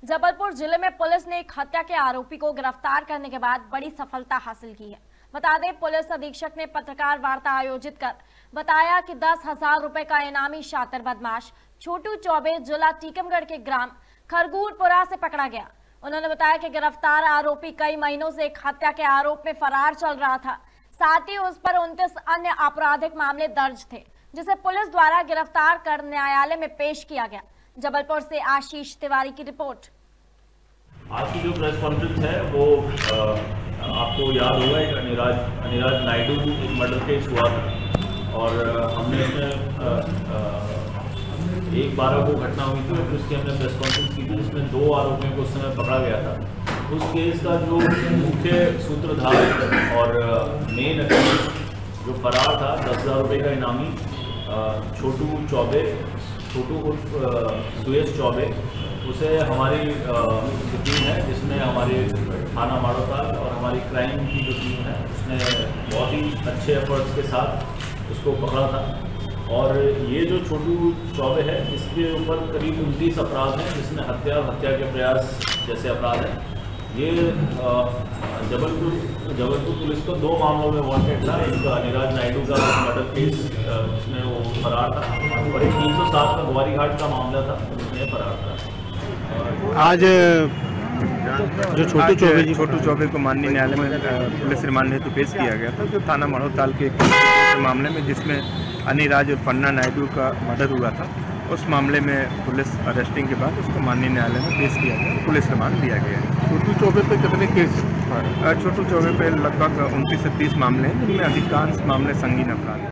जबलपुर जिले में पुलिस ने एक हत्या के आरोपी को गिरफ्तार करने के बाद बड़ी सफलता हासिल की है। बता दें, पुलिस अधीक्षक ने पत्रकार वार्ता आयोजित कर बताया कि 10,000 रुपए का इनामी शातिर बदमाश छोटू चौबे जिला टीकमगढ़ के ग्राम खरगूरपुरा से पकड़ा गया। उन्होंने बताया कि गिरफ्तार आरोपी कई महीनों से एक हत्या के आरोप में फरार चल रहा था। साथ ही उस पर 29 अन्य आपराधिक मामले दर्ज थे, जिसे पुलिस द्वारा गिरफ्तार कर न्यायालय में पेश किया गया। जबलपुर से आशीष तिवारी की रिपोर्ट। आज की जो प्रेस कॉन्फ्रेंस है वो आपको याद होगा, एक अनिराज नायडू एक मर्डर केस हुआ था और हमने इसमें 1/12 को घटना हुई थी और फिर उसकी हमने प्रेस कॉन्फ्रेंस की थी, जिसमें 2 आरोपियों को उस समय पकड़ा गया था। उस केस का जो मुख्य सूत्रधार और मेन अक्यूज़ जो फरार था, 10,000 रुपये का इनामी छोटू उर्फ सुयश चौबे, उसे हमारी जो टीम है जिसमें हमारे थाना माड़ोताल और हमारी क्राइम की जो टीम है उसने बहुत ही अच्छे एफर्ट्स के साथ उसको पकड़ा था। और ये जो छोटू चौबे है, इसके ऊपर करीब 29 अपराध हैं, जिसमें हत्या और हत्या के प्रयास जैसे अपराध हैं। ये जबलपुर पुलिस को 2 मामलों में वांटेड था। एक अनिराज नायडू का मर्डर केस जिसमें वो फरार था और एक 307 का ग्वारी घाट का मामला था जिसमें फरार था। आज जो छोटू चौबे को माननीय न्यायालय में पुलिस रिमांड हेतु पेश किया गया था, जो थाना माड़ोताल के मामले में जिसमें अनिराज और पन्ना नायडू का मर्डर हुआ था, उस मामले में पुलिस अरेस्टिंग के बाद उसको माननीय न्यायालय में पेश किया गया, पुलिस रिमांड दिया गया है। छोटू चौबे पे कितने केस? छोटू चौबे पे लगभग 29 से 30 मामले हैं, जिनमें अधिकांश मामले संगीन अपराध हैं।